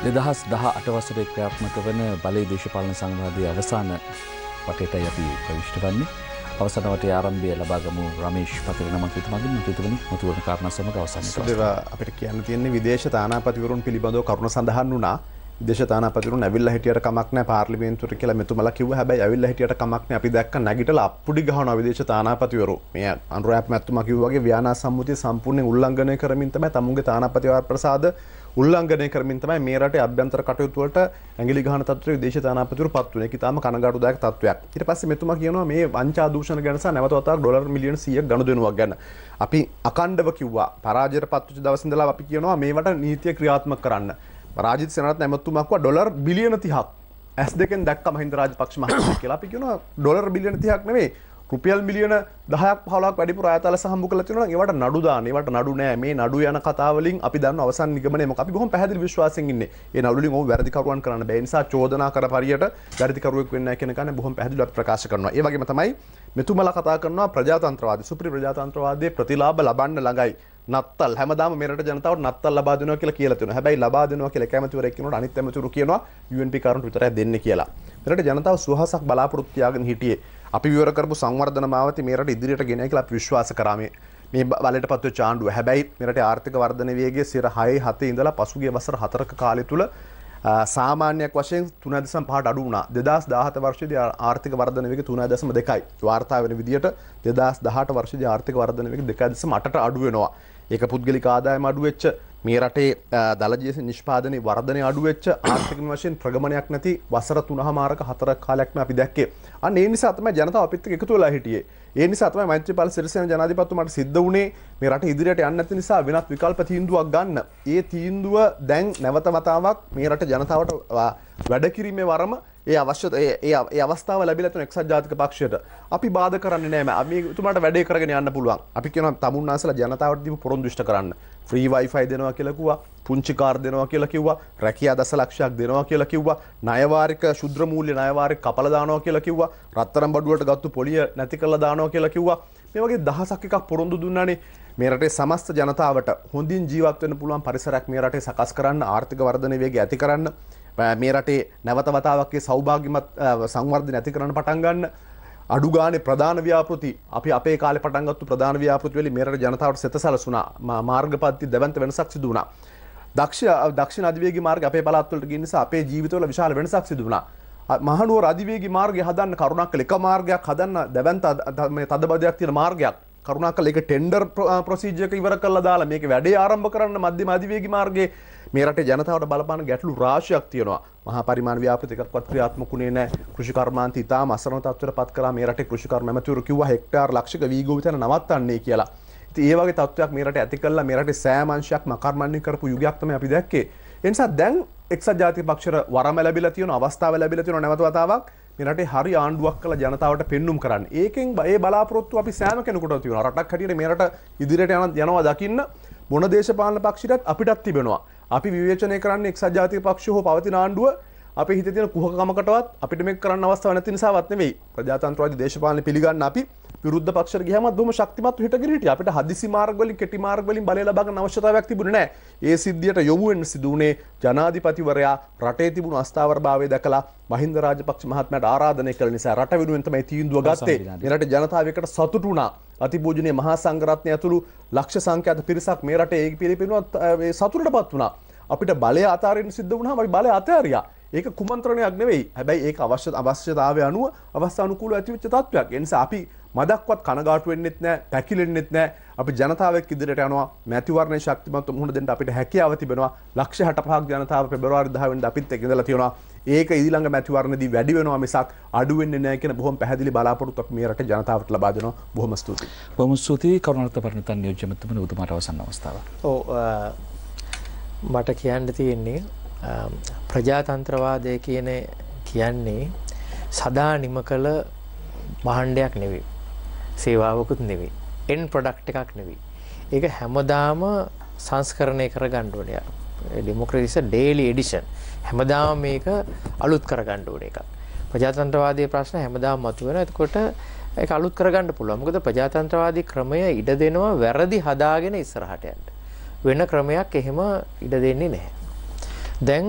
2018 වසරේ ක්‍රියාත්මක වන බලයේ දේශපාලන සංවාදයේ අවසාන වටේටයි අපි ප්‍රවිෂ්ඨ වන්නේ. අවසාන වටේ ආරම්භය ලබා ගමු රමේෂ් පතිරණ මන්ත්‍රීතුමාගෙන් මන්ත්‍රීතුමනි මුතුවන කාරණා සමග අවසානයේ අපිට කියන්න තියෙන්නේ විදේශ තානාපතිවරුන් පිළිබඳව කරුණ සඳහන් වුණා. විදේශ තානාපතිවරුන් ඇවිල්ලා හිටියට කමක් නැහැ පාර්ලිමේන්තුවට කියලා මෙතුමලා කිව්වා. හැබැයි ඇවිල්ලා හිටියට කමක් නැහැ. අපි දැක්ක නැගිටලා අප්පුඩි ගහනවා විදේශ තානාපතිවරු. මේ අනුරාප් මැතිතුමා කිව්වා වගේ ව්‍යානා සම්මුතිය සම්පූර්ණයෙන් උල්ලංඝනය කරමින් තමයි තමුන්ගේ තානාපති වරප්‍රසාද උල්ලංඝනය කරමින් තමයි මේ රටේ අභ්‍යන්තර කටයුතු වලට ඇඟිලි ගහන තත්ත්වයේ විදේශ තානාපතිවරු පත් වුණේ. ඒක ඉතාම කනගාටුදායක තත්ත්වයක්. ඊට පස්සේ මෙතුමා කියනවා මේ වංචා දූෂණ ගැන සහ නැවත වතාවක් ඩොලර් මිලියන 100ක් ගනුදෙනුවක් ගැන. අපි අකණ්ඩව කිව්වා. පරාජයට පත් වෙච්ච දවස් ඉඳලා අපි කියනවා මේවට නීතිය ක්‍රියාත්මක කරන්න. රාජිත් සේනාරත්න ඇමතුමා කිව්වා ඩොලර් බිලියන 30ක් S2 දැක්ක මහින්ද රාජපක්ෂ මහත්මයා කියලා. අපි කියනවා ඩොලර් බිලියන 30ක් නෙවෙයි රුපියල් මිලියන 10ක් 15ක් වැඩිපුර ආයතන සම්බු කරලා තියෙනවා නම් ඒවට නඩු දාන්න. ඒවට නඩු නෑ. මේ නඩු යන කතා වලින් අපි දන්න අවසන් නිගමනය මොකක්. අපි බොහොම පැහැදිලි විශ්වාසයෙන් ඉන්නේ. ඒ නඩු වලින් ඔව් වැරදි කරුවන් කරන්න බෑ. ඒ නිසා චෝදනා කර පරියට වැරදි කරුවෙක් වෙන්නේ නැහැ කියන කන්නේ බොහොම පැහැදිලිව අපි ප්‍රකාශ කරනවා. ඒ වගේම තමයි මෙතුමලා කතා කරනවා ප්‍රජාතන්ත්‍රවාදී සුපිරි ප්‍රජාතන්ත්‍රවාදයේ ප්‍රතිලාභ ලබන්න ළඟයි. නත්තල් හැමදාම මෙරට ජනතාවට නත්තල් ලබා දෙනවා කියලා තියෙනවා. හැබැයි ලබා දෙනවා කියලා කැමැතිවරයෙක් කියනකොට අනිත් ඇමතිවරු කියනවා UNP කාරණට විතරයි දෙන්නේ කියලා. මෙරට ජනතාව සුවහසක් බලාපොරොත්තු තියාගෙන හිටියේ. අපි විවර කරපු සංවර්ධන මාවතේ මෙරට ඉදිරියට ගෙන යයි කියලා අපි විශ්වාස කරා මේ බලයටපත් වෙච්ච ආණ්ඩුව. හැබැයි මෙරට ආර්ථික වර්ධන වේගය 6.7 ඉඳලා පසුගිය වසර 4ක කාලය තුල සාමාන්‍යයක් වශයෙන් 3.5ට අඩු වුණා. 2017 වර්ෂයේදී ආර්ථික වර්ධන වේගය 3.2යි. වාර්තා වෙන විදිහට 2018 වර්ෂයේදී ආර්ථික වර්ධන වේගය 2.8ට අඩු වෙනවා. ඒක පුද්ගලික ආදායම අඩු වෙච්ච මේ රටේ දලජීවි නිෂ්පාදනයේ වර්ධනය අඩු වෙච්ච ආර්ථික වශයෙන් ප්‍රගමනයක් නැති වසර 3මාරක 4ක කාලයක්ම අපි දැක්කේ. අන්න ඒ නිසා තමයි ජනතාව අපිත් එක්ක එකතු වෙලා හිටියේ. ඒ නිසා තමයි මෛත්‍රීපාල සිරිසේන ජනාධිපතිතුමාට සිද්ධ වුණේ මේ රට ඉදිරියට යන්න නැති නිසා වෙනත් විකල්ප තීන්දුවක් ගන්න. ඒ තීන්දුව දැන් නැවත වතාවක් මේ රට ජනතාවට වැඩ කිරීමේ වරම ඒ අවස්ථාව ලැබිලා තියෙන එක්සත් ජාතික පක්ෂයට අපි බාධා කරන්නේ නැහැ. අපි උතුමාට වැඩේ කරගෙන යන්න පුළුවන්. අපි කියනවා තමුන්නාසලා ජනතාවට දීපු පොරොන්දු ඉෂ්ට කරන්න. ෆ්‍රී වයිෆයි දෙනවා කියලා කිව්වා, පුංචි කාර් දෙනවා කියලා කිව්වා, රැකියා දසලක්ෂයක් දෙනවා කියලා කිව්වා, ණයවාරික ශුද්‍ර මූල්‍ය ණයවාරික කපලා දානවා කියලා කිව්වා, රත්තරන් බඩුවට ගත්තු පොලිය නැති කරලා දානවා කියලා කිව්වා. මේ වගේ දහසක් එකක් පොරොන්දු දුන්නානේ. මේ රටේ සමස්ත ජනතාවට හොඳින් ජීවත් වෙන්න පුළුවන් පරිසරයක් මේ රටේ සකස් කරන්න, ආර්ථික වර්ධනයේ වේගය ඇති කරන්න, මේ රටේ නැවත වතාවක් සෞභාග්‍යමත් සංවර්ධනය ඇති කරන්න පටන් ගන්න. අඩු ගානේ ප්‍රධාන ව්‍යාපෘති අපි අපේ කාලේ පටන් ගත්තු ප්‍රධාන ව්‍යාපෘති වලින් මේ රට ජනතාවට සෙතසලසුණා. මාර්ගපද්ධති දෙවන්ත වෙනසක් සිදු වුණා. දක්ෂිණ අධිවේගී මාර්ගය අපේ පළාත් වලට ගිය නිසා අපේ ජීවිතවල විශාල වෙනසක් සිදු වුණා. මහනුවර අධිවේගී මාර්ගය හදන්න කරුණාකර එක මාර්ගයක් හදන්න දෙවන්ත මේ තදබදයක් තියෙන මාර්ගයක් කරුණාකර ඒක ටෙන්ඩර් ප්‍රොසීජර් එක ඉවර කරලා දාලා මේක වැඩේ ආරම්භ කරන්න මධ්‍යම අධිවේගී මාර්ගයේ මේ රටේ ජනතාවට බලපාන ගැටලු රාශියක් තියෙනවා. මහා පරිමාණ ව්‍යාපෘති එකක්වත් ක්‍රියාත්මකුනේ නැහැ. කෘෂි කර්මාන්ත ඉතාම අසරණ තත්ත්වයට පත් කරා. මේ රටේ කෘෂි කර්ම ඇමතිවරු කිව්වා හෙක්ටාර් ලක්ෂක වීගෝ විතර නවත්තන්නේ කියලා. ඉතින් ඒ වගේ තත්ත්වයක් මේ රටේ ඇති කළා මේ රටේ සෑම අංශයක්ම අකර්මණ්‍ය කරපු යුගයක් තමයි අපි දැක්කේ. ඒ නිසා දැන් එක්සත් ජාතික පක්ෂයට වරම ලැබිලා තියෙන අවස්ථාව ලැබිලා තියෙන නැවත වතාවක් මේ රටේ හරි ආණ්ඩුවක් කළ ජනතාවට පෙන්눔 කරන්න. ඒකෙන් ඒ බලාපොරොත්තු අපි සෑම කෙනෙකුටම තියෙනවා. රටක් හැටියට මේ රට ඉදිරියට යනවා දකින්න මොන දේශපාලන පක්ෂයටත් අපිටත් තිබෙනවා. අපි විවේචනය කරන්නේ එක්සත් ජාතික පක්ෂය හෝ පවතින ආණ්ඩුව අපේ හිතේ තියෙන කුහකකමකටවත් අපිට මේක කරන්න අවස්ථාවක් නැති නිසාවත් නෙවෙයි. ප්‍රජාතන්ත්‍රවාදී දේශපාලන පිළිගන්න අපි විරුද්ධ පක්ෂයට ගියාම බොහොම ශක්තිමත් හිටගෙන හිටියා. අපිට හදිසි මාර්ග වලින් කෙටි මාර්ග වලින් බලය ලබා ගන්න අවශ්‍යතාවයක් තිබුණේ නැහැ. ඒ සිද්ධියට යොමු වෙන්න සිදු වුණේ ජනාධිපතිවරයා රටේ තිබුණු අස්ථාවරභාවය දැකලා මහින්ද රාජපක්ෂ මහත්මයාට ආරාධනය කළ නිසා රට වෙනුවෙන් තමයි තීන්දුව ගත්තේ. මේ රටේ ජනතාව එකට සතුටු වුණා. අතිපූජනීය මහා සංඝරත්නය ඇතුළු ලක්ෂ සංඛ්‍යාත පිරිසක් මේ රටේ ඒක පිළිපිනුවත් සතුටටපත් වුණා. අපිට බලය අතාරින්න සිද්ධ වුණාම අපි බලය අතාරියා. ඒක කුමන්ත්‍රණයක් නෙවෙයි. හැබැයි ඒක අවශ්‍යතාවය අනුව අවස්ථානුකූලව ඇතිවෙච්ච තත්ත්වයක්. ඒ නිසා අපි මදක්වත් කනගාටු වෙන්නෙත් නැහැ, පැකිලෙන්නෙත් නැහැ. අපි ජනතාවෙක් ඉදිරියට යනවා. මැතිවරණයේ ශක්තිමත් මුහුණ දෙන්න අපිට හැකියාව තිබෙනවා. ලක්ෂ 65ක් ජනතාව පෙබරවාරි 10 වෙනිදා අපිත් එක්ක ඉඳලා තියෙනවා. ඒක ඊළඟ මැතිවරණදී වැඩි වෙනවා මිසක් අඩු වෙන්නේ නැහැ කියන බොහොම පැහැදිලි බලාපොරොත්තු අපි මේ රටේ ජනතාවට ලබා දෙනවා. බොහොම ස්තුතියි. බොහොම ස්තුතියි කරුණාරත්න පරිණතන් නියෝජ්‍ය මැතිතුමනි උතුමාට අවසන් අවස්ථාව. මට කියන්න තියෙන්නේ ප්‍රජාතන්ත්‍රවාදය කියන්නේ සදා නිම කළ භාණ්ඩයක් නෙවෙයි. සේවාවකුත් නෙවෙයි. එන් ප්‍රොඩක්ට් එකක් නෙවෙයි. ඒක හැමදාම සංස්කරණය කරගන්න ඕනේ. Democracy is daily edition. හැමදාම මේක අලුත් කරගන්න ඕනේ එකක්. ප්‍රජාතන්ත්‍රවාදයේ ප්‍රශ්න හැමදාම මතුවෙනවා. එතකොට ඒක අලුත් කරගන්න පුළුවන්. මොකද ප්‍රජාතන්ත්‍රවාදී ක්‍රමය ඉඩ දෙනවා වැරදි හදාගෙන ඉස්සරහට යන්න. වෙන ක්‍රමයක් එහෙම ඉඩ දෙන්නේ නැහැ. දැන්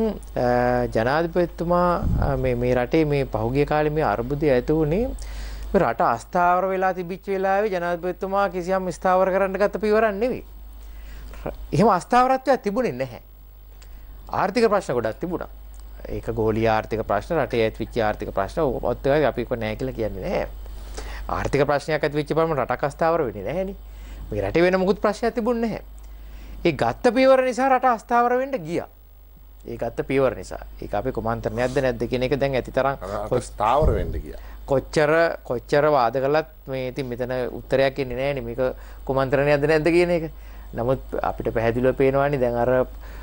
ජනාධිපතිතුමා මේ රටේ මේ පහුගිය කාලේ මේ අර්බුදය ඇති වුණේ මේ රට අස්ථාවර වෙලා තිබිච්ච වෙලාවේ ජනාධිපතිතුමා කිසියම් ස්ථාවර කරන්න ගත්ත පියවරක් නෙවෙයි. එහෙම අස්ථාවරත්වයක් තිබුණේ නැහැ. ආර්ථික ප්‍රශ්න ගොඩක් තිබුණා. ඒක ගෝලීය ආර්ථික ප්‍රශ්න, රටේ ඇතිවෙච්ච ආර්ථික ප්‍රශ්න ඔත් එකයි අපි කො නැහැ කියලා කියන්නේ නැහැ. ආර්ථික ප්‍රශ්නයක් ඇති වෙච්ච බවම රටක් අස්ථාවර වෙන්නේ නැහැනේ. මේ රටේ වෙන මොකුත් ප්‍රශ්නයක් තිබුණේ නැහැ. ඒ ගත්ත පියවර නිසා රට අස්ථාවර වෙන්න ගියා. ඒ ගත්ත පියවර නිසා. ඒක අපේ කුමන්ත්‍රණයක්ද නැද්ද කියන එක දැන් ඇතිතරම් ස්ථාවර වෙන්න ගියා. කොච්චර වාද කළත් මේ ඉතින් මෙතන උත්තරයක් එන්නේ නැහැ නේ මේක කුමන්ත්‍රණයක්ද නැද්ද කියන එක. නමුත් අපිට පැහැදිලිව පේනවානේ දැන් අර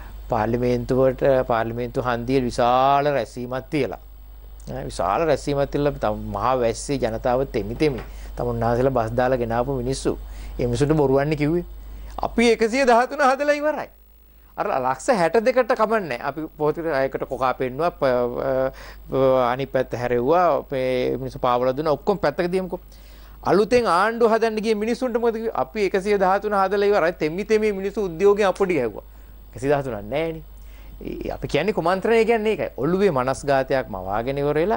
පාර්ලිමේන්තු හන්දියේ විශාල රැස්වීමක් තියලා. විශාල රැස්වීමක් තියලා මහා වැස්සේ ජනතාව තෙමි තමුන්නාසලා බස් දාලා ගෙනාපු මිනිස්සු. ඒ මිනිස්සුන්ට බොරුවන්නේ කිව්වේ. අපි 113 හදලා ඉවරයි. අර ලක්ෂ 62ට කමන්නේ. අපි පොතේ අයකට කොකා පෙන්නුවා අනිත් පැත්ත හැරෙව්වා. මේ මිනිස්සු පාවල දුන්නා ඔක්කොම පැත්තක දියමුකෝ. අලුතෙන් ආණ්ඩුව හදන්න ගිය මිනිස්සුන්ට මොකද කිව්වේ? අපි 113 හදලා ඉවරයි. තෙමි මිනිස්සු උද්‍යෝගයෙන් අපොඩි ගැහුවා. 113ක් නැහැ නේ. අපි කියන්නේ කුමන්ත්‍රණය කියන්නේ ඒකයි. ඔළුවේ මනස්ගාතයක් මවාගෙන ඉවර වෙලා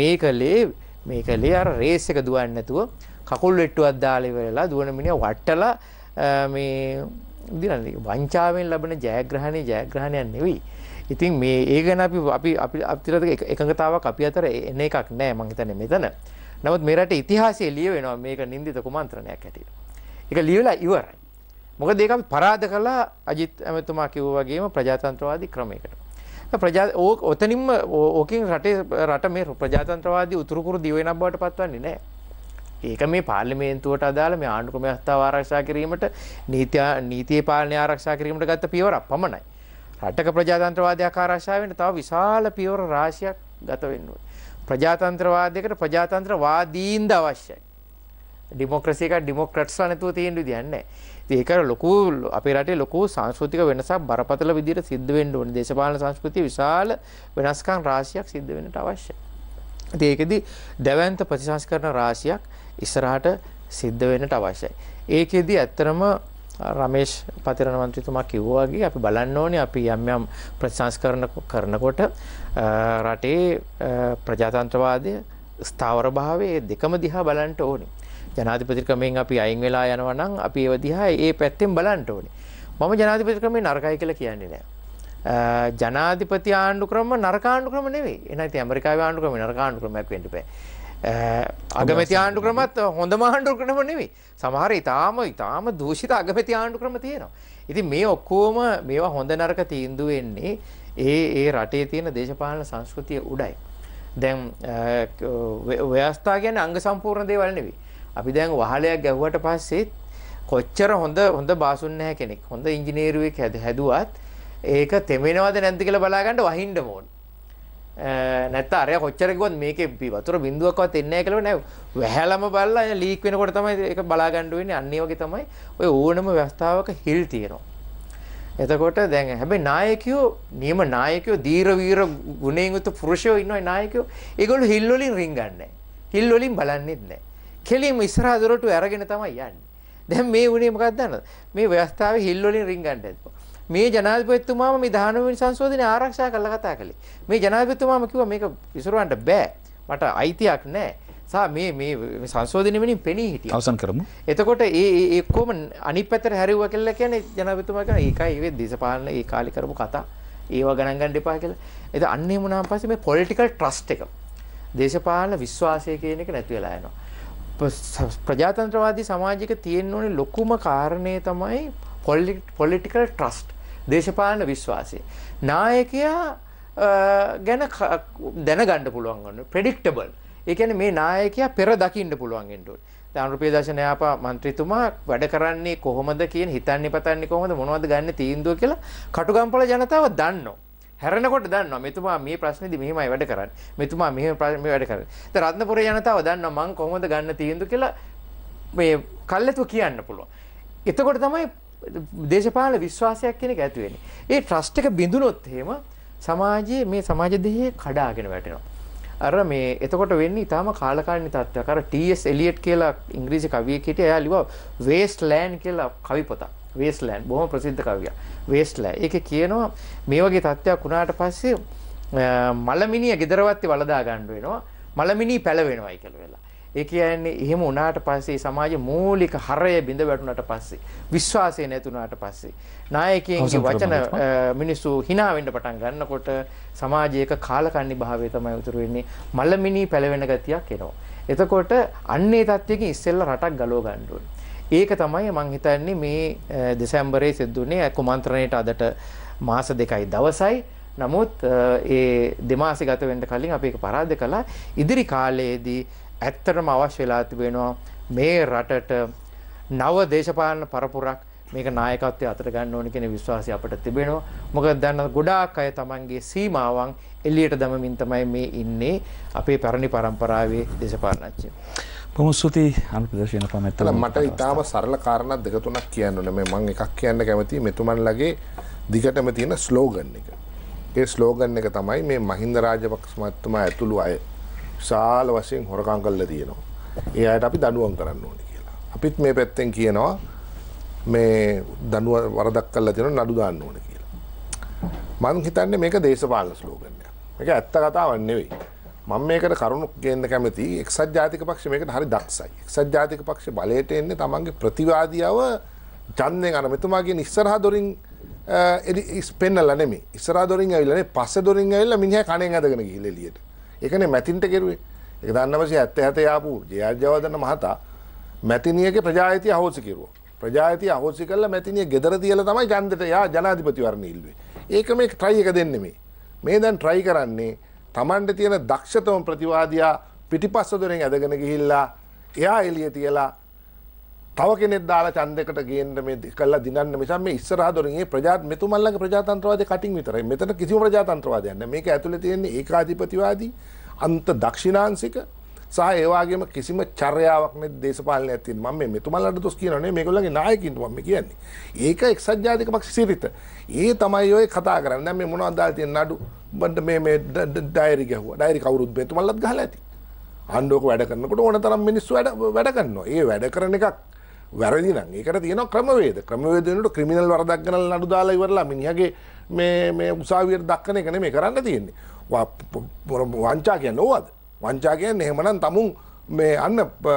මේකලේ අර රේස් එක දුවන්නේ නැතුව කකුල් වෙට්ටුවක් දාලා ඉවරලා දුවන මිනිහා වට්ටලා මේ දිනන්නේ වංචාවෙන් ලැබෙන ජයග්‍රහණයක් නෙවෙයි. ඉතින් මේ ඒ ගැන අපි එකඟතාවක් අපි අතර එන එකක් නෑ මං හිතන්නේ මෙතන. නමුත් මේ රටේ ඉතිහාසයේ ලියවෙනවා මේක නින්දිත කුමන්ත්‍රණයක් හැටියට. ඒක ලියවිලා ඉවරයි. මොකද ඒක අපි පරාද කළා අජිත් ඇමතුමා කිව්වා වගේම ප්‍රජාතන්ත්‍රවාදී ක්‍රමයකට. ඔතනින්ම ඕකෙන් රට මේ ප්‍රජාතන්ත්‍රවාදී උතුරු දිවෙනක් බවට පත්වන්නේ නැහැ. ඒක මේ පාර්ලිමේන්තුවට අදාළ මේ ආණ්ඩු ක්‍රම ව්‍යවස්ථාව ආරක්ෂා කිරීමට නීතියේ පාලනය ආරක්ෂා කිරීමට ගත්ත පියවරක් පමණයි. රටක ප්‍රජාතන්ත්‍රවාදයක් ආරක්ෂා වෙන්න තව විශාල පියවර රාශියක් ගත වෙන්න ඕනේ. ප්‍රජාතන්ත්‍රවාදයකට ප්‍රජාතන්ත්‍රවාදීන්ද අවශ්‍යයි. ඩෙමොක්‍රසි එක ඩෙමොක්‍රට්ස්ලා නැතුව තියෙන විදියක් නැහැ. ඒක ලොකු අපේ රටේ ලොකු සංස්කෘතික වෙනසක් බරපතල විදිහට සිද්ධ වෙන්න ඕනේ. දේශපාලන සංස්කෘතිය විශාල වෙනස්කම් රාශියක් සිද්ධ වෙන්නට අවශ්‍යයි. ඉතින් ඒකෙදි දැවැන්ත ප්‍රතිසංස්කරණ රාශියක් ඉස්සරහට සිද්ධ වෙන්නට අවශ්‍යයි. ඒකෙදි ඇත්තරම රමේෂ් පතිරණ මන්ත්‍රීතුමා කිව්වා වගේ අපි බලන්න ඕනේ අපි යම් ප්‍රතිසංස්කරණ කරනකොට රටේ ප්‍රජාතන්ත්‍රවාදය ස්ථාවර භාවයේ දෙකම දිහා බලන්න ඕනේ. ජනාධිපති ක්‍රමයෙන් අපි අයින් වෙලා යනවා නම් අපි ඒව දිහා ඒ පැත්තෙන් බලන්න ඕනේ. මම ජනාධිපති ක්‍රමේ නරකයි කියලා කියන්නේ නැහැ. ජනාධිපති ආණ්ඩු ක්‍රම නරක ආණ්ඩු ක්‍රම නෙවෙයි. එහෙනම් ඉතින් ඇමරිකාවේ ආණ්ඩු ක්‍රම නරක ආණ්ඩු ක්‍රමයක් වෙන්න බෑ. අගමැති ආණ්ඩු ක්‍රමත් හොඳම ආණ්ඩු ක්‍රම නෙවෙයි. සමහර ඊටාම දූෂිත අගමැති ආණ්ඩු ක්‍රම තියෙනවා. ඉතින් මේ ඔක්කොම මේවා හොඳ නරක තීන්දුව වෙන්නේ ඒ රටේ තියෙන දේශපාලන සංස්කෘතිය උඩයි. දැන් ව්‍යවස්ථා කියන්නේ අංග සම්පූර්ණ දේවල් නෙවෙයි. අපි දැන් වහලයක් ගැහුවට පස්සේ කොච්චර හොඳ බාසුන් නැහැ කෙනෙක්. හොඳ ඉංජිනේරුවෙක් හැදුවත් ඒක තෙමෙනවද නැද්ද කියලා බලා ගන්න වහින්න ඕන. නැත්නම් අරයා කොච්චර කිව්වත් මේකේ වතුර බින්දුවක්වත් එන්නේ නැහැ කියලා නෑ. වැහැලම බලලා ලීක් වෙනකොට තමයි ඒක බලා ගන්න වෙන්නේ. අන්න ඒ වගේ තමයි ඔය ඕනම ව්‍යවස්ථාවක හිල් තියෙනවා. එතකොට දැන් හැබැයි නායකයෝ නියම නායකයෝ දීර වීර ගුණයෙන් යුතු පුරුෂයෝ ඉන්නවා නායකයෝ. ඒගොල්ලෝ හිල් වලින් රින්ගන්නේ නැහැ. හිල් වලින් බලන්නේත් නැහැ. කෙලින්ම ඉස්සරහ දොරටු අරගෙන තමයි යන්නේ. දැන් මේ වුණේ මොකක්ද දන්නවද? මේ ව්‍යවස්ථාවේ හිල් වලින් රින්ගන්න හදපුවා. මේ ජනාධිපතිතුමාම මේ 19 වෙනි සංශෝධනය ආරක්ෂා කරලා කතා කළේ. මේ ජනාධිපතිතුමාම කිව්වා මේක විසුරවන්න බෑ. මට අයිතියක් නැහැ. මේ සංශෝධනය වෙනින් පෙනී හිටියා. අවසන් කරමු. එතකොට ඒ කොහොම අනිත් පැත්තට හැරෙව්වා කියලා කියන්නේ ජනාධිපතිතුමා කියන ඒකයි ඒ දේශපාලන ඒ කාලේ කරපු කතා. ඒව ගණන් ගන්න එපා කියලා. එතන අන්නේ මොනාම පස්සේ මේ පොලිටිකල් ට්‍රස්ට් එක දේශපාලන විශ්වාසය කියන එක නැති වෙලා යනවා. ප්‍රජාතන්ත්‍රවාදී සමාජයක තියෙන්න ඕනේ ලොකුම කාරණේ තමයි පොලිටිකල් ට්‍රස්ට් දේශපාලන විශ්වාසය. නායකයා ගැන දැනගන්න පුළුවන් වුණා. ප්‍රෙඩික්ටබල්. ඒ කියන්නේ මේ නායකයා පෙර දකින්න පුළුවන් වෙන්න ඕනේ. දැන් රුපියල් යාපා මන්ත්‍රීතුමා වැඩ කරන්නේ කොහොමද කියන හිතන්නේ පතන්නේ කොහොමද මොනවද ගන්න තීන්දුව කියලා කටුගම්පල ජනතාව දන්නවා. හැරෙනකොට දන්නවා මෙතුමා මේ ප්‍රශ්නේදී මෙහෙමයි වැඩ කරන්නේ. මෙතුමා මෙහෙම වැඩ කරන්නේ. දැන් රත්නපුරේ ජනතාව දන්නවා මං කොහොමද ගන්න තීන්දුව කියලා මේ කල්ැතුව කියන්න පුළුවන්. එතකොට තමයි දේශපාලන විශ්වාසයක් කියන එක ඇති වෙන්නේ. ඒ ට්‍රස්ට් එක බිඳුනොත් එහෙම සමාජයේ මේ සමාජ දෙහි කඩාගෙන වැටෙනවා. අර මේ එතකොට වෙන්නේ ඊටාම කාලකාලීන තත්ත්වයක්. අර T.S. එලියට් කියලා ඉංග්‍රීසි කවියෙක් හිටියා. එයා ලිව්වා වේස්ට් ලෑන්ඩ් කියලා කවි පොතක්. වේස්ට්ලෑන්ඩ් බොහොම ප්‍රසිද්ධ කවියක්. වේස්ට්ලෑන්ඩ්. ඒකේ කියනවා මේ වගේ තත්ත්වයක් වුණාට පස්සේ මලමිනිය ගෙදරවත්තේ වලදා ගන්න වෙනවා. මලමිනී පැලවෙනවායි කියලා වෙලා. ඒ කියන්නේ එහෙම වුණාට පස්සේ සමාජයේ මූලික හරය බිඳ වැටුණාට පස්සේ විශ්වාසය නැතුණාට පස්සේ නායකයන්ගේ වචන මිනිස්සු hina වෙන්න පටන් ගන්නකොට සමාජයක කාලකන්ණි භාවය තමයි උතුරු වෙන්නේ. මලමිනී පැලවෙන ගතියක් එනවා. එතකොට අන්නේ තත්ත්වයකින් ඉස්සෙල්ලා රටක් ගලව ගන්න ඕනේ. ඒක තමයි මම හිතන්නේ මේ දෙසැම්බරේ සිදුුනේ කුමන්ත්‍රණයට අදට මාස 2යි දවසයි. නමුත් ඒ දෙමාසෙ ගත වෙන්න කලින් අපි ඒක පරාද කළා. ඉදිරි කාලයේදී ඇත්තටම අවශ්‍ය වෙලා තිබෙනවා මේ රටට නව දේශපාලන පරපුරක් මේක නායකත්වයේ අතට ගන්න ඕන කියන විශ්වාසය අපිට තිබෙනවා. මොකද දැන් ගොඩාක් අය තමන්ගේ සීමාවන් එළියට දමමින් තමයි මේ ඉන්නේ අපේ පැරණි පරම්පරාවේ දේශපාලනඥයෝ. බොහොම ස්තුතියි අනුපදේශන පමෙත්තල. මට ඊටාම සරල කාරණා දෙක තුනක් කියන්න ඕනේ. මම එකක් කියන්න කැමතියි මෙතුමන්ලගේ දිගටම තියෙන ස්ලෝගන් එක. ඒ ස්ලෝගන් එක තමයි මේ මහින්ද රාජපක්ෂ මහත්මයා ඇතුළු අය විශාල වශයෙන් හොරකම් කරලා තියෙනවා. ඒ අයට අපි දඬුවම් කරන්න ඕනේ කියලා. අපිත් මේ පැත්තෙන් කියනවා මේ දඬුවම් වරදක් කරලා තියෙනවා නඩු දාන්න ඕනේ කියලා. මම හිතන්නේ මේක දේශපාලන ස්ලෝගන් එකක්. මේක ඇත්ත කතාවක් නෙවෙයි. මම මේකට කරුණු ගේන්න කැමතියි. එක්සත් ජාතික පක්ෂය මේකට හරි දක්ෂයි. එක්සත් ජාතික පක්ෂය බලයට එන්නේ තමන්ගේ ප්‍රතිවාදියව ඡන්දයෙන් අර මෙතුමා කියන ඉස්සරහා දොරින් පෙන්නලා නෙමෙයි. ඉස්සරහා දොරින් ඇවිල්ලා නේ පස්සේ දොරින් ඇවිල්ලා මිනිහා කණෙන් ඇදගෙන ගිහිල්ලා එළියට. ඒකනේ මැතින්ට කෙරුවේ. ඒක 1970 ආපු ජේ.ආර්. ජයවර්ධන මහතා මැතිනියගේ ප්‍රජායතිය අහෝසි කෙරුවා. ප්‍රජායතිය අහෝසි කළා මැතිනිය ගෙදර තියලා තමයි ඡන්දෙට යා ජනාධිපතිවරණ ඉල්ලුවේ. ඒක මේ ට්‍රයි එක දෙන්නේ මේ දැන් ට්‍රයි කරන්නේ Tamante තියෙන දක්ෂතම ප්‍රතිවාදියා පිටිපස්ස දොරෙන් ඇදගෙන ගිහිල්ලා එයා එළිය තියලා තව කෙනෙක් දාලා ඡන්දයකට ගේන්න මේ කළා දිනන්න මිසක් මේ ඉස්සරහා දොරින් මේ මෙතුමන්ලගේ ප්‍රජාතන්ත්‍රවාදී කටින් විතරයි. මෙතන කිසිම ප්‍රජාතන්ත්‍රවාදයක් නැහැ. මේක ඇතුලේ තියෙන්නේ ඒකාධිපතිවාදී අන්ත දක්ෂිනාංශික සහ ඒ වගේම කිසිම චර්යාවක් නැති දේශපාලනයක් තියෙන. මම මේ මෙතුමන්ලට දොස් කියනවා නේ මේගොල්ලන්ගේ නායකින්ට මම කියන්නේ. ඒක එක්සත් ජාතික පක්ෂ සිරිත. ඒ තමයි ඔය කතා කරන්නේ. දැන් මේ මොනවද දාලා තියෙන නඩු බණ්ඩ මේ ඩයරි ගැහුවා. ඩයරි කවුරුත් මෙතුමන්ලත් ගහලා ඇති. ආණ්ඩුවක වැඩ කරනකොට ඕන තරම් මිනිස්සු වැඩ කරනවා. ඒ වැඩ කරන එකක් වැරදි නම් ඒකට තියෙනවා ක්‍රමවේද. ක්‍රමවේද වෙනකොට ක්‍රිමිනල් වරදක් ගණන් නඩු දාලා ඉවරලා මිනිහගේ මේ උසාවියට දක්වන එක නෙමෙයි කරන්න තියෙන්නේ. වංචා කියන්නේ ඕවද? වංචා කියන්නේ එහෙමනම් තමුන් මේ අන්න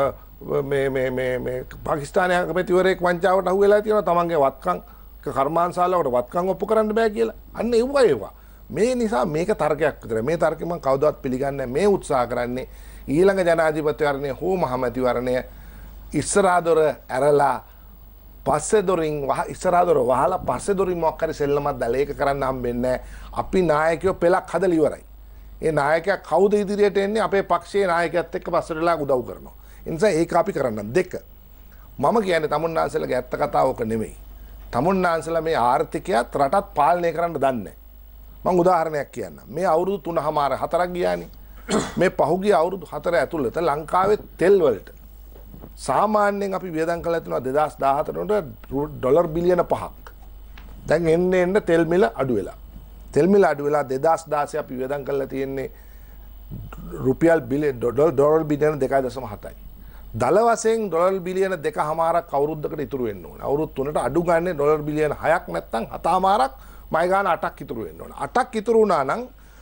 මේ පාකිස්තානයේ අගමැතිවරයෙක් වංචාවට අහු වෙලා තියෙනවා තමන්ගේ වත්කම් කර්මාන්තශාලාවකට වත්කම් ඔප්පු කරන්න බෑ කියලා. අන්න ඒවා. මේ නිසා මේක තර්කයක් විතරයි. මේ තර්කෙ මම කවදාවත් පිළිගන්නේ නැහැ. මේ උත්සාහ කරන්නේ ඊළඟ ජනාධිපතිවරණය හෝ මහමැතිවරණය ඉස්සරහා දොර ඇරලා පස්සේ දොරින් ඉස්සරහා දොර වහලා පස්සේ දොරින් මොකක් හරි සෙල්ලමක් දාලා ඒක කරන්න හම්බෙන්නේ නැහැ. අපි නායකයෝ පෙලක් හදලා ඉවරයි. ඒ නායකයා කවුද ඉදිරියට එන්නේ? අපේ පක්ෂයේ නායකයාත් එක්ක පස්සට වෙලා උදව් කරනවා. ඒ නිසා ඒක අපි කරන්න. දෙක මම කියන්නේ තමුන්නාන්සලගේ ඇත්ත කතාවක නෙමෙයි. තමුන්නාන්සලා මේ ආර්ථිකයත් රටත් පාලනය කරන්න දන්නේ නැහැ. මම උදාහරණයක් කියන්නම්. මේ අවුරුදු 3මාර 4ක් ගියානේ. මේ පහුගිය අවුරුදු 4 ඇතුළත ලංකාවේ තෙල් වලට සාමාන්‍යයෙන් අපි වියදම් කළා තියෙනවා 2014 ඩොලර් බිලියන 5ක්. දැන් එන්න තෙල් මිල අඩු වෙලා. තෙල් මිල අඩු වෙලා 2016 අපි වියදම් කළා තියෙන්නේ රුපියල් ඩොලර් බිලියන 2.7යි. දල වශයෙන් ඩොලර් බිලියන 2.5ක් අවුරුද්දකට ඉතුරු වෙන්න ඕනේ. අවුරුදු 3ට අඩු ගන්නේ ඩොලර් බිලියන 6ක් නැත්නම් 7.5ක් මයි ගාන 8ක් ඉතුරු වෙන්න ඕනේ. 8ක් ඉතුරු වුණා නම්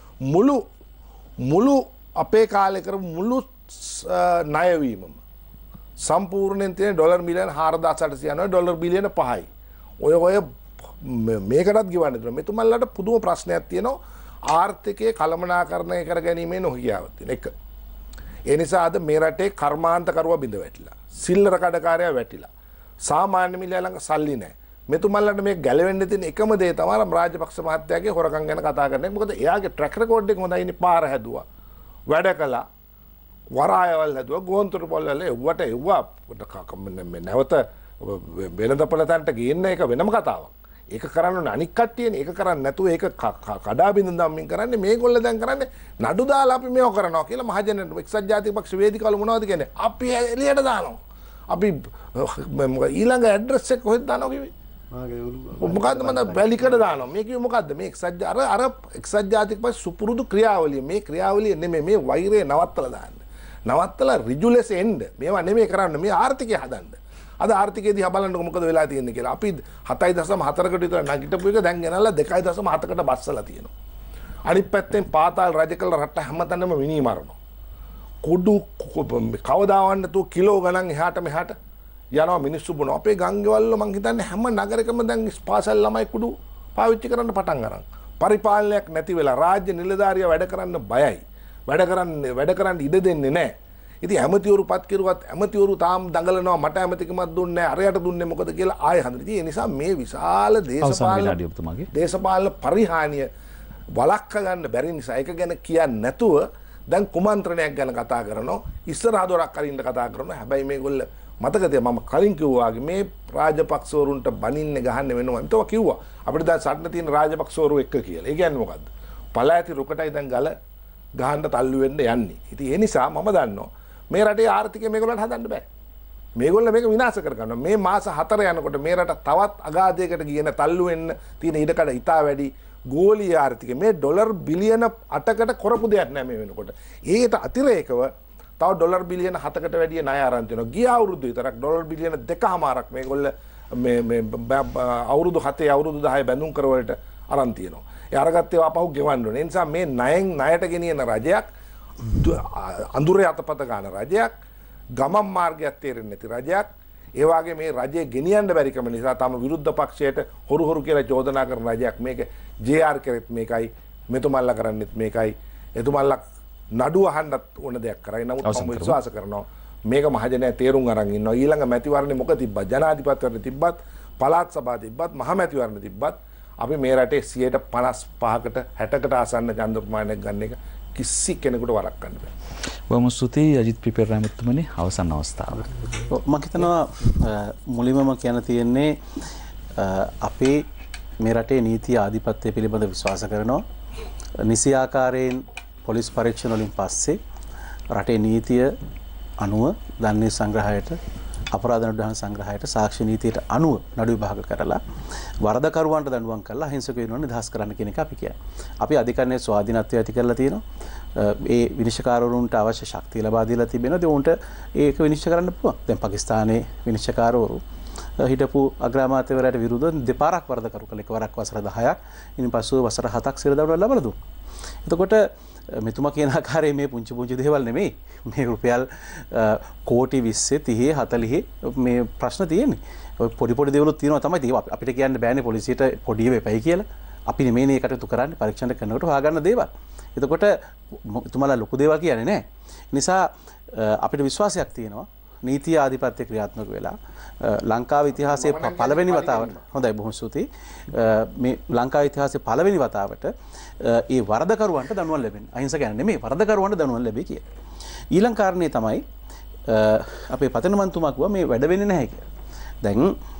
මුළු අපේ කාලේ කරපු මුළු ණයවීමම සම්පූර්ණයෙන් තියෙන ඩොලර් මිලියන 4800 යනවා ඩොලර් බිලියන 5යි. ඔය මේකටත් ගෙවන්න දෙනවා. මෙතුමන්ලට පුදුම ප්‍රශ්නයක් තියෙනවා. ආර්ථිකයේ කළමනාකරණය කර ගැනීමේ නොහැකියාවක් තියෙන එක. ඒ නිසා අද මේ රටේ කර්මාන්තකරුවා බිඳ වැටිලා. සිල්ලර කඩකාරයා වැටිලා. සාමාන්‍ය මිලයා ළඟ සල්ලි නැහැ. මෙතුමන්ලට මේ ගැලවෙන්න තියෙන එකම දේ තමයි රාජපක්ෂ මහත්තයාගේ හොරකම් ගැන කතා කරන්නේ. මොකද එයාගේ ට්‍රැක් රෙකෝඩ් එක හොඳයිනේ. පාර හැදුවා. වැඩ කළා. වරායවල් හැදුවා. ගෝන්තර පොල්වල එව්වට එව්වා. නැවත වෙළඳපොළ තැනට ගේන්න එක වෙනම කතාවක්. ඒක කරන්න ඕනේ අනික් කට්ටියනේ. ඒක කරන්නේ නැතුව ඒක කඩා බිඳින්න දම්මින් කරන්නේ. මේගොල්ලෝ දැන් කරන්නේ නඩු දාලා අපි මේව කරනවා කියලා මහජනට එක්සත් ජාතික පක්ෂ වේදිකාවල මොනවද කියන්නේ? අපි එළියට දානවා. අපි ඊළඟ ඇඩ්‍රස් එක කොහෙද දානවා කිව්වේ? මොකද්ද මම වැලිකඩ දානවා. මේ කිව්වේ මොකද්ද? මේ එක්සත් ජාතික පක්ෂ සුපුරුදු ක්‍රියාවලිය. මේ ක්‍රියාවලිය නෙමෙයි මේ වෛරය නවත්තලා දාන්න. නවත්තලා ඍජු ලෙස එන්න. මේවා නෙමෙයි කරන්න. මේ ආර්ථිකය හදන්න. අද ආර්ථිකයේදී බලන්නකො මොකද වෙලා තියෙන්නේ කියලා. අපි 7.4කට විතර නැගිටපු එක දැන් ගෙනල්ලා 2.7කට බස්සලා තියෙනවා. අනිත් පැත්තෙන් පාතාල් රජ කළ රට හැමතැනම මිනි මරනවා. කුඩු කවදාවන්න තු කිලෝ ගණන් එහාට මෙහාට යනවා මිනිස්සු බොනවා. අපේ ගංගෙවල මං හිතන්නේ හැම නගරයකම දැන් පාසල් ළමයි කුඩු පාවිච්චි කරන්න පටන් අරන්. පරිපාලනයක් නැති වෙලා රාජ්‍ය නිලධාරියා වැඩ කරන්න බයයි. වැඩ කරන්න ඉඩ දෙන්නේ නැහැ. ඉතින් ඇමතිවරු පත් කෙරුවත් ඇමතිවරු තාම දඟලනවා මට ඇමතිකමක් දුන්නේ නැහැ අරයට දුන්නේ මොකද කියලා ආයෙ හඳුනන. ඉතින් ඒ නිසා මේ විශාල දේශපාලන පරිහානිය වළක්ව ගන්න බැරි නිසා ඒක ගැන කියන්නේ නැතුව දැන් කුමන්ත්‍රණයක් ගැන කතා කරනවා. ඉස්සරහ දොරක් අරින්න කතා කරනවා. හැබැයි මේගොල්ල මතකද මම කලින් කිව්වා වගේ මේ රාජපක්ෂවරුන්ට බනින්නේ ගහන්නේ වෙනවා. ඒතව කිව්වා අපිට දැන් සටන තියෙන රාජපක්ෂවරු එක්ක කියලා. ඒ කියන්නේ මොකද්ද? පළාති රුකටයි දැන් ගල ගහන්න තල්ලු වෙන්න යන්නේ. ඉතින් ඒ නිසා මම දන්නවා මේ රටේ ආර්ථිකය මේගොල්ලන්ට හදන්න බෑ. මේගොල්ලෝ මේක විනාශ කර ගන්නවා. මේ මාස 4 යනකොට මේ රට තවත් අගාධයකට ගියන තල්ලු වෙන්න තියෙන ඉඩකඩ ඉතා වැඩි. ගෝලීය ආර්ථිකය මේ ඩොලර් බිලියන 8කට කරපු දෙයක් නෑ මේ වෙනකොට. ඒකට අතිරේකව තව ඩොලර් බිලියන 7කට වැඩිය ණය ආරම්භ වෙනවා. ගිය අවුරුද්ද විතරක් ඩොලර් බිලියන 2.5ක් මේගොල්ල මේ අවුරුදු 7 අවුරුදු 10 බැඳුම් කරවලට අරන් තියෙනවා. ඒ අරගත්තේ ආපහු ගෙවන්න ඕනේ. ඒ නිසා මේ ණයට ගෙනියන රජයක් අඳුරේ අතපත ගන්න රජයක් ගමන් මාර්ගයක් තේරෙන්නේ නැති රජයක් ඒ වගේ මේ රජය ගෙනියන්න බැරිකම නිසා තම විරුද්ධ පක්ෂයට හොරු කියලා චෝදනා කරන රජයක් මේක JR කරෙත් මේකයි මෙතුමල්ලා කරන්නෙත් මේකයි එතුමල්ලා නඩුව අහන්නත් ඕන දෙයක් කරයි නමුත් මම විශ්වාස කරනවා මේක මහජනයා තේරුම් අරන් ඉන්නවා ඊළඟ මැතිවරණේ මොකද තිබ්බත් ජනාධිපතිවරණ තිබ්බත් පළාත් සභාව තිබ්බත් මහ මැතිවරණ තිබ්බත් අපි මේ රටේ 55කට 60කට ආසන්න ඡන්ද ප්‍රමාණයක් ගන්න එක කිසි කෙනෙකුට වළක්වන්න බෑ. බොහොම ස්තුතියි අජිත් පිපෙරා මුතුමනි අවසන් අවස්ථාව. මම හිතනවා මුලින්ම කියන්න තියෙන්නේ අපේ මේ රටේ නීති ආධිපත්‍ය පිළිබඳ විශ්වාස කරනවා. නිසි ආකාරයෙන් පොලිස් පරීක්ෂණ වලින් පස්සේ රටේ නීතිය අනුව දන්නේ සංග්‍රහයට අපරාධ නඩු සංග්‍රහයට සාක්ෂි නීතියට අනුව නඩු විභාග කරලා වරදකරුවන්ට දඬුවම් කරලා අහිංසක වෙනවන නිදහස් කරන්න කියන එක අපි කියන්නේ. අපි අධිකරණයේ ස්වාධීනත්වය ඇති කරලා තියෙනවා. ඒ විනිශ්චයකාරවරුන්ට අවශ්‍ය ශක්තිය ලබා දීලා තිබෙනවා. ඒ උන්ට ඒක විනිශ්චය කරන්න පුළුවන්. දැන් පාකිස්තානයේ විනිශ්චයකාරවරු හිටපු අග්‍රාමාත්‍යවරයාට විරුද්ධව දෙපාරක් වරදකරු කළ එකවරක් වසර 10ක් ඉන් පසුව වසර 7ක් සිර දඬුවම් ලබා දුන්නා. එතකොට මෙතුමා කියන ආකාරයේ මේ පුංචි පුංචි දේවල් නෙමෙයි මේ රුපියල් කෝටි 20 30 40 මේ ප්‍රශ්න තියෙන්නේ. ඔය පොඩි පොඩි දේවලුත් තියෙනවා තමයි. අපිට කියන්න බෑනේ පොලිසියට පොඩි වෙපයි කියලා. අපි නෙමෙයිනේ ඒකට කරන්නේ පරීක්ෂණ කරනකොට හොයාගන්න දේවල්. එතකොට තුමාලා ලොකු දේවල් කියන්නේ නැහැ. නිසා අපිට විශ්වාසයක් තියෙනවා නීති ආධිපත්‍ය ක්‍රියාත්මක වෙලා ලංකාවේ ඉතිහාසයේ පළවෙනි වතාවට හොඳයි බොහොම ස්තුතියි මේ ලංකාවේ ඉතිහාසයේ පළවෙනි වතාවට ඒ වරදකරුවන්ට දඬුවම් ලැබෙන්නේ අහිංසක කියන්නේ නෙමෙයි වරදකරුවන්ට දඬුවම් ලැබෙයි කියලා. ඊළඟ කාරණේ තමයි අපේ පතන මන්තුමා කිව්වා මේ වැඩ වෙන්නේ නැහැ කියලා. දැන්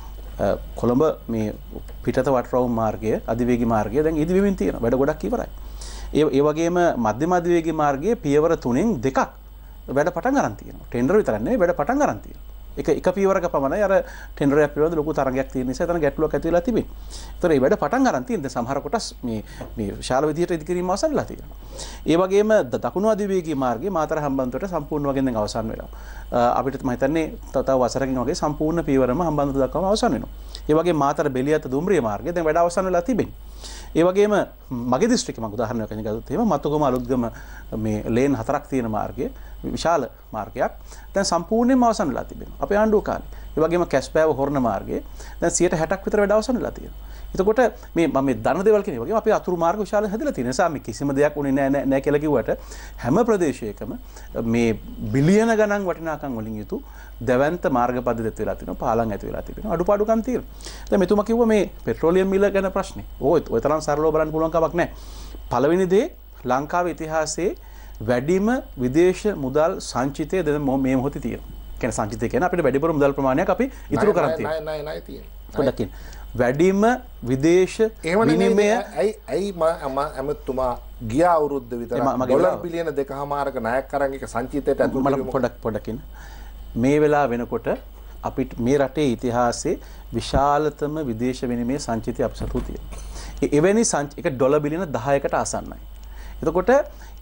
කොළඹ මේ පිටත වටරවුම් මාර්ගය අධිවේගී මාර්ගය දැන් ඉදිවෙමින් තියෙනවා. වැඩ ගොඩක් ඉවරයි. ඒ වගේම මධ්‍යම අධිවේගී මාර්ගයේ පියවර 3න් 2ක් වැඩ පටන් ගන්න තියෙනවා. ටෙන්ඩර් විතරක් නෙවෙයි වැඩ පටන් ගන්න තියෙනවා. එක පියවරක පමණයි අර ටෙන්ඩර් එක පිළිබඳ ලොකු තරගයක් තියෙන නිසා එතන ගැටලුවක් ඇති වෙලා තිබෙනවා. ඒතර මේ වැඩ පටන් ගන්න තියෙන සමහර කොටස් මේ විශාල විදිහට ඉදිකිරීම අවසන් වෙලා තියෙනවා. ඒ වගේම දකුණු අධිවේගී මාර්ගයේ මාතර හම්බන්තොට සම්පූර්ණ වශයෙන් දැන් අවසන් වෙලා. අපිට මම හිතන්නේ තව වසරකින් වගේ සම්පූර්ණ පියවරම හම්බන්තොට දක්වාම අවසන් වෙනවා. ඒ වගේම මාතර බෙලියත දුම්රිය මාර්ගය දැන් වැඩ අවසන් වෙලා තිබෙනවා. ඒ වගේම මගේ දිස්ත්‍රික්කේ මම උදාහරණයක් ගත්තොත් එහෙම මතුගම අලුත්ගම මේ ලේන් 4ක් තියෙන මාර්ගය විශාල මාර්ගයක් දැන් සම්පූර්ණයෙන්ම අවසන් වෙලා තිබෙනවා. අපේ ආණ්ඩුව කාලේ. ඒ වගේම කැස්පෑව හොරණ මාර්ගය දැන් 60%ක් විතර වැඩ අවසන් වෙලා තියෙනවා. එතකොට මේ දන දේවල් කියන වගේ අපේ අතුරු මාර්ග විශාල හැදලා තියෙන නිසා මේ කිසිම දෙයක් උනේ නැහැ කියලා කිව්වට හැම ප්‍රදේශයකම මේ බිලියන ගණන් වටිනාකම් වලින් යුතු දැවැන්ත මාර්ග පද්ධතියක් වෙලා තිනවා පාලම් ඇති වෙලා තිබෙනවා අඩුපාඩුකම් තියෙනවා. දැන් මෙතුමා කිව්වා මේ පෙට්‍රෝලියම් මිල ගැන ප්‍රශ්නේ. ඔය තරම් සරලව බලන්න පුළුවන් කමක් නැහැ. පළවෙනි දේ ලංකාවේ ඉතිහාසයේ වැඩිම විදේශ මුදල් සංචිතය දැන් මේ මොහොතේ තියෙනවා. කියන්නේ සංචිතය කියන්නේ අපිට වැඩිපුර මුදල් ප්‍රමාණයක් අපි ඉතුරු කරන් තියෙනවා. නෑ තියෙනවා. වැඩිම විදේශ විනිමය ඇයි ඇමතුමා ගිය අවුරුද්ද විතර ඩොලර් බිලියන 2.5ක ණයක් අරන් එක සංචිතයට ඇතුළු පොඩ්ඩක් මේ වෙලාව වෙනකොට අපිට මේ රටේ ඉතිහාසයේ විශාලතම විදේශ විනිමය සංචිතය අප සතු තියෙනවා. එවැනි එක ඩොලර් බිලියන 10කට ආසන්නයි. එතකොට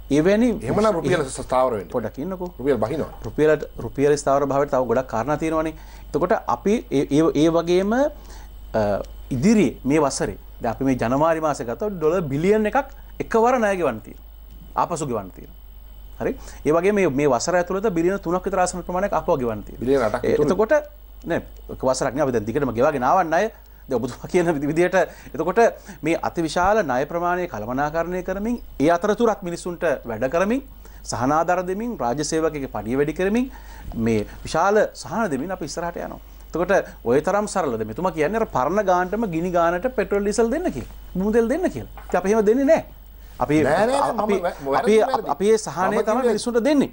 එවැනි එහෙමනම් රුපියල ස්ථාවර වෙන්න පොඩ්ඩක් ඉන්නකෝ. රුපියල් බහිනවා. රුපියල ස්ථාවර භාවයට තව ගොඩක් කාරණා තියෙනවානේ. එතකොට අපි ඒ වගේම ඉදිරියේ මේ වසරේ දැන් අපි මේ ජනවාරි මාසේ ගත්තොත් ඩොලර් බිලියන් එකක් එකවර ණය ගෙවන්න තියෙනවා. ආපසු ගෙවන්න තියෙනවා. හරි? ඒ වගේ මේ වසර ඇතුළත බිලියන 3ක් විතර ආසන ප්‍රමාණයක් ආපහු ගෙවන්න තියෙනවා. බිලියන 8ක් විතර. එතකොට නෑ එක වසරක් නේ අපි දැන් දිගටම ගෙවාගෙන ආවන් ණය. දැන් ඔබතුමා කියන විදිහට එතකොට මේ අතිවිශාල ණය ප්‍රමාණය කළමනාකරණය කරමින් ඒ අතරතුරත් මිනිසුන්ට වැඩ කරමින් සහනාධාර දෙමින් රාජ්‍ය සේවකගේ පඩිය වැඩි කරමින් මේ විශාල සහන දෙමින් අපි ඉස්සරහට යනවා. එතකොට ඔය තරම් සරලද මෙතුමා කියන්නේ අර පරණ ගානටම ගිනි ගානට පෙට්‍රල් ඩීසල් දෙන්න කියලා. මුදල් දෙන්න කියලා. ඉතින් අපි එහෙම දෙන්නේ නැහැ. අපි ඒ සහනය තමයි මිනිස්සුන්ට දෙන්නේ.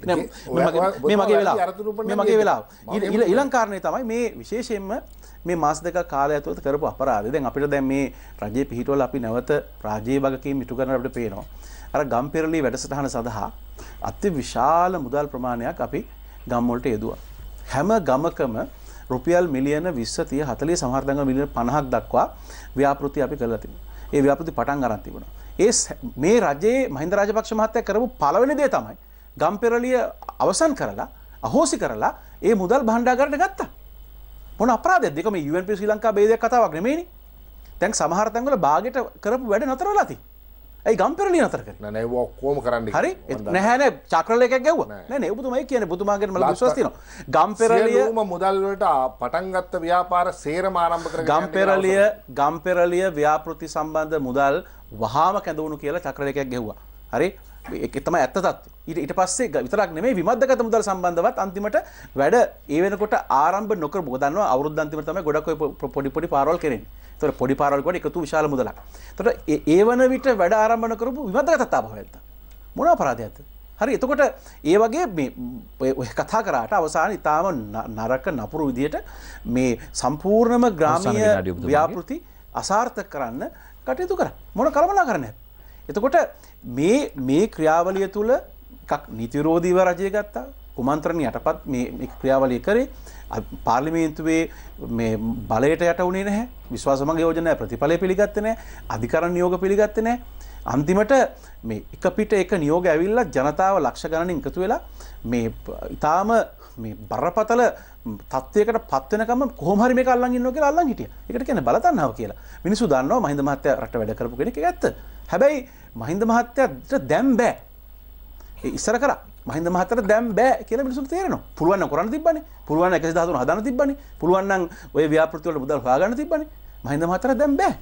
මේ මගේ වෙලාව. ඊළඟ කාරණේ තමයි මේ විශේෂයෙන්ම මේ මාස දෙකක් කාලය ඇතුළත කරපු අපරාධය. දැන් අපිට දැන් මේ රජයේ පිහිටවල අපි නැවත රාජ්‍යයේ වගකීම් ඉටු කරන අපිට පේනවා. අර ගම්පෙරළි වැඩසටහන සඳහා අති විශාල මුදල් ප්‍රමාණයක් අපි ගම් වලට යෙදුවා. හැම ගමකම රුපියල් මිලියන 20 30 40 සමහර දඟ මිලියන 50ක් දක්වා ව්‍යාපෘති අපි කරලා තිබුණා. ඒ ව්‍යාපෘති පටන් ගන්න තිබුණා. මේ රජයේ මහින්ද රාජපක්ෂ මහත්තයා කරපු පළවෙනි දේ තමයි ගම්පෙරළිය අවසන් කරලා අහෝසි කරලා ඒ මුදල් භාණ්ඩාගාරයට ගත්තා. මොන අපරාධයක්ද? ඒක මේ UNP ශ්‍රී ලංකා බේදයක් කතාවක් නෙමෙයිනේ. දැන් සමහර තැන්වල බාගෙට කරපු වැඩ නතර වෙලා තියෙනවා. ඇයි ගම්පෙරළිය නතර කරේ? නෑ ඒක ඔක්කොම කරන්න හරි නැහැ චක්‍රල එකක් ගැව්වා. නෑ නේ ඔබතුමා කියන්නේ ඔබතුමාගෙන් මල විශ්වාස තියෙනවා. ගම්පෙරළිය සියලුම මුදල් වලට පටන් ගත්ත ව්‍යාපාර සේරම ආරම්භ කරගෙන ගම්පෙරළිය ව්‍යාපෘති සම්බන්ධ මුදල් වහාම කැඳවුණු කියලා චක්‍රල එකක් ගැව්වා. හරි ඒක තමයි ඇත්ත තත්ත්වය. ඊට පස්සේ විතරක් නෙමෙයි විමද්දගත මුදල් සම්බන්ධවත් අන්තිමට වැඩ ඒ වෙනකොට ආරම්භ නොකර මොකද දන්නවා අවුරුද්ද අන්තිමට තමයි ගොඩක් ඔය පොඩි පාරවල් කරන්නේ. ඒතර පොඩි පාරවල් කොට එකතු විශාල මුදලක්. ඒතර ඒ වන විට වැඩ ආරම්භ නොකරපු විමද්දගත තාභාවයක්ද මොන අපරාධයක්ද? හරි එතකොට ඒ වගේ මේ ඔය කතා කරාට අවසාන ඉතාම නරක නපුරු විදියට මේ සම්පූර්ණම ග්‍රාමීය ව්‍යාපෘති අසාර්ථක කරන්න කටයුතු කරා. මොන කළමනාකරණයක්ද? එතකොට මේ ක්‍රියාවලිය තුළ එකක් නීති විරෝධීව රජය ගත්තා. කුමන්ත්‍රණ යටපත් මේ ක්‍රියාවලිය කරේ. පාර්ලිමේන්තුවේ මේ බලයට යට වුණේ නැහැ. විශ්වාසමග යෝජනා ප්‍රතිඵලය පිළිගත්තේ නැහැ. අධිකරණ නියෝග පිළිගත්තේ නැහැ. අන්තිමට මේ එක පිට එක නියෝග ඇවිල්ලා ජනතාව ලක්ෂ ගණනින් එකතු වෙලා මේ ඊටාම මේ බරපතල තත්ත්වයකට පත් වෙනකම් කොහොම හරි මේක අල්ලන් ඉන්නවා කියලා අල්ලන් හිටියා. ඒකට කියන්නේ බලතණ්හාව කියලා. මිනිස්සු දන්නවා මහින්ද මහත්තයා රට වැඩ කරපු කෙනෙක් ඒක ඇත්ත. හැබැයි මහින්ද මහත්තයාට දැන් බෑ. ඒ ඉස්සර කරා මහින්ද මහත්තයාට දැන් බෑ කියලා මිනිස්සුන්ට තේරෙනවා. පුළුවන් නම් කරන්න තිබ්බනේ. පුළුවන් නම් 113 හදාන්න තිබ්බනේ. පුළුවන් නම් ওই ව්‍යාපෘති වල මුදල් හොයාගන්න තිබ්බනේ. මහින්ද මහත්තයාට දැන් බෑ.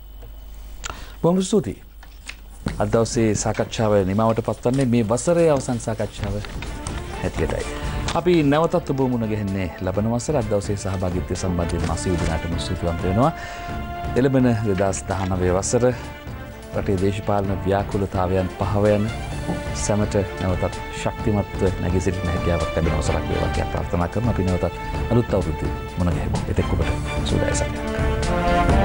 බොහොම ස්තුතියි. අද දවසේ සාකච්ඡාව නිමවට පත්වන්නේ මේ වසරේ අවසන් සාකච්ඡාව හැටියටයි. අපි නැවතත් ඔබ මුණ ගැහෙන්නේ ලබන වසර අද දවසේ සහභාගීත්වය සම්බන්ධයෙන් මාසි උදිනාටම ස්තුතිවන්ත වෙනවා. එළඹෙන 2019 වසර රටේ දේශපාලන ව්‍යාකූලතාවයන් පහව යන සැමට නැවතත් ශක්තිමත්ව නැගී සිටින හැකියාවක් ලැබෙන අවසරක් වේවා කියලා ප්‍රාර්ථනා කරනවා. අපි නැවතත් අලුත් අවුරුද්දේ මුණ ගැහෙමු. එතෙක් ඔබට සුබ දවසක්.